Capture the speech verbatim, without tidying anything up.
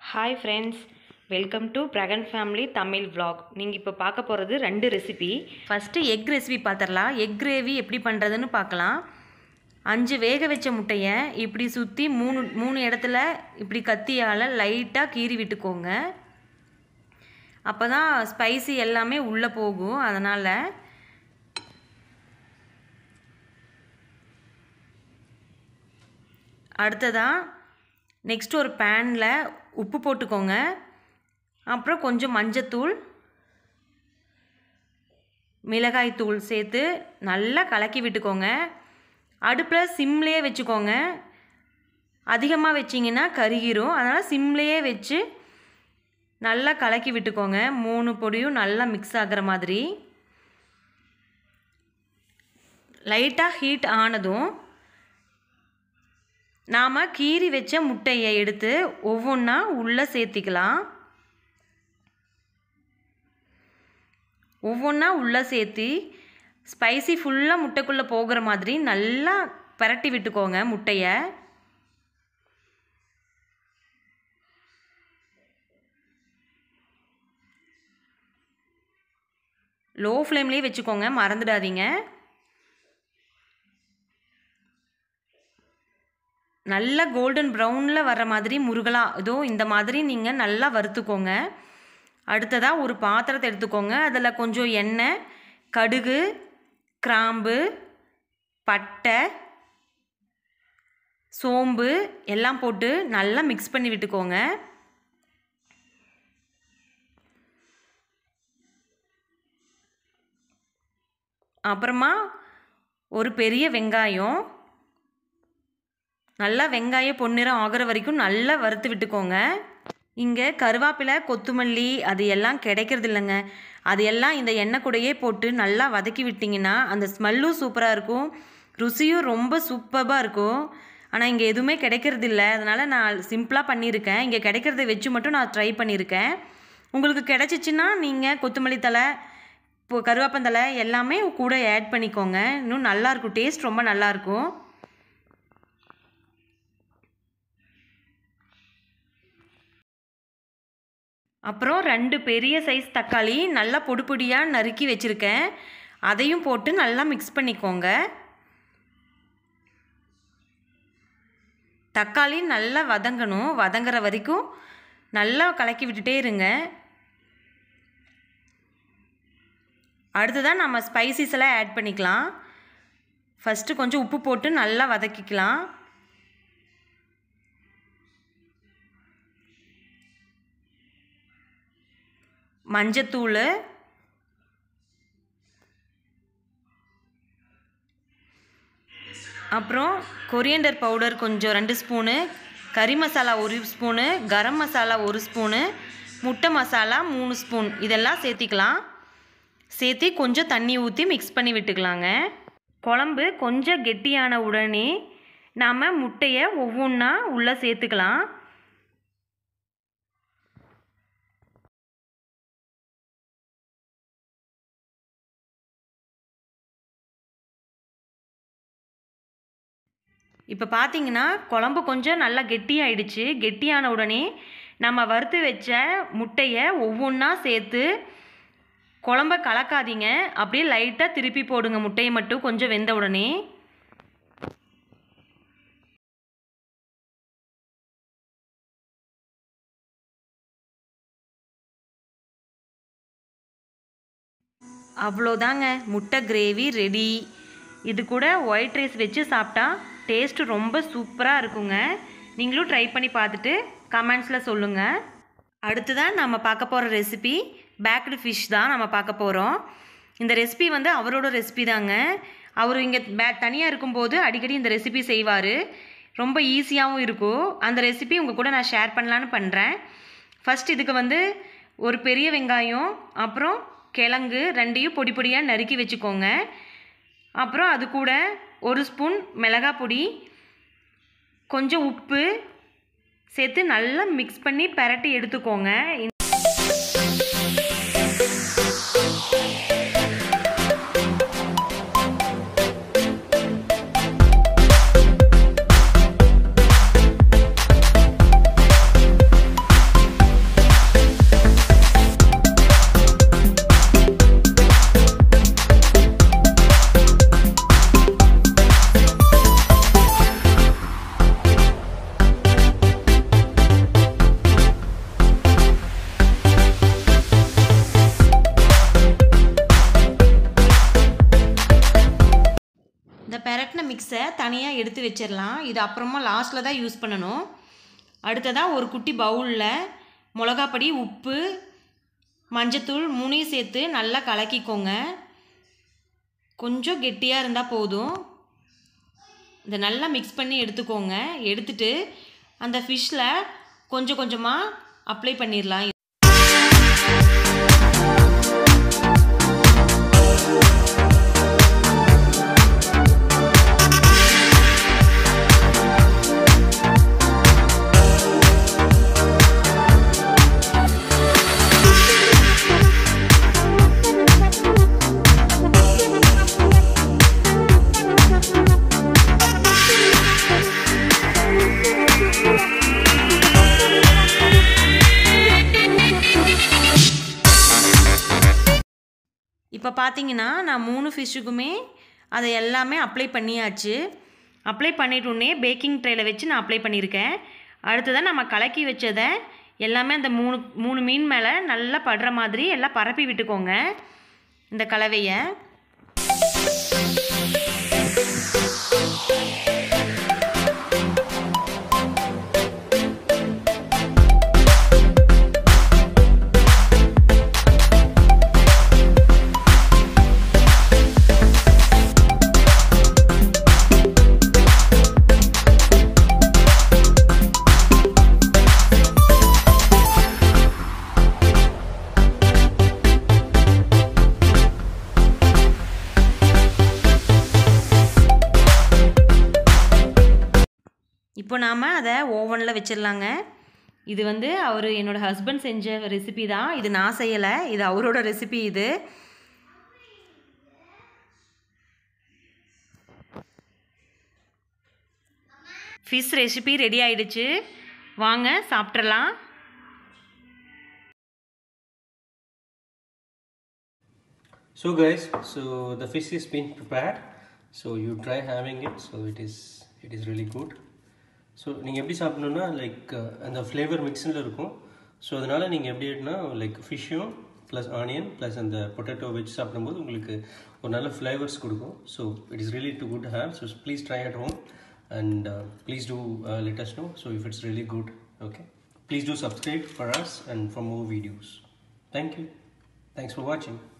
Hi friends, welcome to Pragan Family Tamil vlog. நீங்கள் இப்போ பார்க்க போகிறது ரெண்டு ரெசிபி. ஃபஸ்ட்டு எக் ரெசிபி பார்த்துடலாம். எக் கிரேவி எப்படி பண்ணுறதுன்னு பார்க்கலாம். அஞ்சு வேக வச்ச முட்டையை இப்படி சுற்றி மூணு மூணு இடத்துல இப்படி கத்தியால் லைட்டாக கீறி விட்டுக்கோங்க. அப்போ தான் ஸ்பைசி எல்லாமே உள்ளே போகும். அதனால் அடுத்ததாக நெக்ஸ்ட் ஒரு பேனில் உப்பு போட்டுக்கோங்க. அப்புறம் கொஞ்சம் மஞ்சத்தூள், மிளகாய் தூள் சேர்த்து நல்லா கலக்கி விட்டுக்கோங்க. அடுப்பில் சிம்லேயே வச்சுக்கோங்க. அதிகமாக வச்சிங்கன்னா கருகிரும். அதனால் சிம்லேயே வச்சு நல்லா கலக்கி விட்டுக்கோங்க. மூணு பொடியும் நல்லா மிக்ஸ் ஆகிற மாதிரி. லைட்டாக ஹீட் ஆனதும் நாம் கீறி வச்ச முட்டையை எடுத்து ஒவ்வொன்றா உள்ளே சேர்த்திக்கலாம். ஒவ்வொன்றா உள்ளே சேர்த்தி ஸ்பைசி ஃபுல்லாக முட்டைக்குள்ளே போகிற மாதிரி நல்லா பரட்டி விட்டுக்கோங்க முட்டையை. லோ ஃப்ளேம்லேயே வச்சுக்கோங்க, மறந்துடாதீங்க. நல்லா கோல்டன் ப்ரௌனில் வர்ற மாதிரி முருகலாக இதோ இந்த மாதிரி நீங்கள் நல்லா வறுத்துக்கோங்க. அடுத்ததாக ஒரு பாத்திரத்தை எடுத்துக்கோங்க. அதில் கொஞ்சம் எண்ணெய், கடுகு, கிராம்பு, பட்டை, சோம்பு எல்லாம் போட்டு நல்லா மிக்ஸ் பண்ணி விட்டுக்கோங்க. அப்புறமா ஒரு பெரிய வெங்காயம், நல்லா வெங்காயம் பொன்னிறம் ஆகிற வரைக்கும் நல்லா வறுத்து விட்டுக்கோங்க. இங்கே கருவேப்பிலை, கொத்தமல்லி அது எல்லாம் கிடைக்கிறது இல்லைங்க. அது எல்லாம் இந்த எண்ணெய் கூடையே போட்டு நல்லா வதக்கி விட்டிங்கன்னா அந்த ஸ்மெல்லும் சூப்பராக இருக்கும், ருசியும் ரொம்ப சூப்பராக இருக்கும். ஆனால் இங்கே எதுவுமே கிடைக்கிறது இல்லை. அதனால் நான் சிம்பிளாக பண்ணியிருக்கேன். இங்கே கிடைக்கிறத வச்சு மட்டும் நான் ட்ரை பண்ணியிருக்கேன். உங்களுக்கு கிடச்சிச்சின்னா நீங்கள் கொத்தமல்லி தழை, இப்போ கருவேப்பந்தழை எல்லாமே கூட ஆட் பண்ணிக்கோங்க. இன்னும் நல்லாயிருக்கும், டேஸ்ட் ரொம்ப நல்லாயிருக்கும். அப்புறம் ரெண்டு பெரிய சைஸ் தக்காளி நல்லா பொடி பொடியாக நறுக்கி வச்சுருக்கேன். அதையும் போட்டு நல்லா மிக்ஸ் பண்ணிக்கோங்க. தக்காளி நல்லா வதங்கணும். வதங்குற வரைக்கும் நல்லா கலக்கி விட்டுட்டே இருங்க. அடுத்ததான் நம்ம ஸ்பைசிஸ் எல்லாம் ஆட் பண்ணிக்கலாம். ஃபஸ்ட்டு கொஞ்சம் உப்பு போட்டு நல்லா வதக்கிக்கலாம். மஞ்சத்தூள், அப்புறம் கொரியண்டர் பவுடர் கொஞ்சம் ரெண்டு ஸ்பூனு, கறி மசாலா ஒரு ஸ்பூனு, கரம் மசாலா ஒரு ஸ்பூனு, முட்டை மசாலா மூணு ஸ்பூன் இதெல்லாம் சேர்த்திக்கலாம். சேர்த்து கொஞ்சம் தண்ணி ஊற்றி மிக்ஸ் பண்ணி விட்டுக்கலாங்க. குழம்பு கொஞ்சம் கெட்டியான உடனே நாம் முட்டையை ஒவ்வொன்றா உள்ளே சேர்த்துக்கலாம். இப்போ பார்த்தீங்கன்னா குழம்பு கொஞ்சம் நல்லா கெட்டியாயிடுச்சு. கெட்டியான உடனே நம்ம வறுத்து வச்ச முட்டையை ஒவ்வொன்றா சேர்த்து குழம்ப கலக்காதீங்க. அப்படியே லைட்டாக திருப்பி போடுங்க முட்டையை மட்டும் கொஞ்சம் வெந்த உடனே. அவ்வளோதாங்க, முட்டை கிரேவி ரெடி. இது கூட ஒயிட் ரைஸ் வச்சு சாப்பிட்டா டேஸ்ட்டு ரொம்ப சூப்பராக இருக்குங்க. நீங்களும் ட்ரை பண்ணி பார்த்துட்டு கமெண்ட்ஸில் சொல்லுங்கள். அடுத்ததான் நம்ம பார்க்க போகிற ரெசிபி பேக்டு ஃபிஷ் தான் நம்ம பார்க்க போகிறோம். இந்த ரெசிபி வந்து அவரோட ரெசிபி தாங்க. அவர் இங்கே பே தனியாக இருக்கும்போது அடிக்கடி இந்த ரெசிபி செய்வார். ரொம்ப ஈஸியாகவும் இருக்கும். அந்த ரெசிபி உங்கள் கூட நான் ஷேர் பண்ணலான்னு பண்ணுறேன். ஃபஸ்ட் இதுக்கு வந்து ஒரு பெரிய வெங்காயம், அப்புறம் கிழங்கு ரெண்டையும் பொடி பொடியாக நறுக்கி வச்சுக்கோங்க. அப்புறம் அது கூட ஒரு ஸ்பூன் மிளகாய் பொடி, கொஞ்சம் உப்பு சேர்த்து நல்லா மிக்ஸ் பண்ணி பரட்டி எடுத்துக்கோங்க. மிக்ஸை தனியாக எடுத்து வச்சிடலாம். இது அப்புறமா லாஸ்ட்டில் தான் யூஸ் பண்ணணும். அடுத்ததாக ஒரு குட்டி பவுலில் மிளகாப்பொடி, உப்பு, மஞ்சத்தூள் மூணையும் சேர்த்து நல்லா கலக்கிக்கோங்க. கொஞ்சம் கெட்டியாக இருந்தால் போதும். இதை நல்லா மிக்ஸ் பண்ணி எடுத்துக்கோங்க. எடுத்துட்டு அந்த ஃபிஷ்ஷில் கொஞ்சம் கொஞ்சமாக அப்ளை பண்ணிடலாம். இப்போ பார்த்தீங்கன்னா நான் மூணு ஃபிஷ்ஷுக்குமே அதை எல்லாமே அப்ளை பண்ணியாச்சு. அப்ளை பண்ணிட்டோன்னே பேக்கிங் ட்ரேயில் வச்சு நான் அப்ளை பண்ணியிருக்கேன். அடுத்ததான் நம்ம கலக்கி வச்சதை எல்லாமே அந்த மூணு மூணு மீன் மேலே நல்லா படுற மாதிரி எல்லாம் பரப்பி விட்டுக்கோங்க இந்த கலவையை. இப்போ நாம் அதை ஓவனில் வச்சிடலாங்க. இது வந்து அவர் என்னோடய ஹஸ்பண்ட் செஞ்ச ரெசிபி தான். இது நான் செய்யலை, இது அவரோட ரெசிபி. இது ஃபிஷ் ரெசிபி ரெடி ஆயிடுச்சு. வாங்க சாப்பிட்றலாம். So guys, so the fish is been prepared. So you try having it. So it is it is really good. So நீங்கள் எப்படி சாப்பிட்ணுன்னா லைக் அந்த ஃப்ளேவர் மிக்ஸில் இருக்கும். ஸோ அதனால் நீங்கள் எப்படி எடுனா லைக் ஃபிஷ்ஷும் ப்ளஸ் ஆனியன் ப்ளஸ் அந்த பொட்டேட்டோ வச்சு சாப்பிடும்போது உங்களுக்கு ஒரு நல்ல ஃப்ளேவர்ஸ் கொடுக்கும். So it is really to good have. So please try at home and please do let us know so if it's really good. Okay, please do subscribe for us and for more videos. Thank you. Thanks for வாட்சிங்.